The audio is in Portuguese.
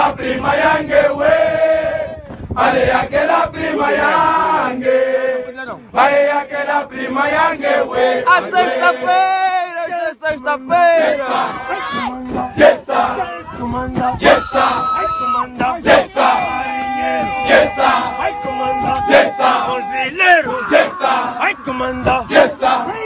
aquela prima yangue, ué. Ale aquela prima yangue. Ale aquela prima yangue, ué. A sexta-feira, hoje é sexta-feira. Yesa, yesa, yesa, yesa, Vai comandar, yesa, brasileiro, yesa, vai comandar, yesa.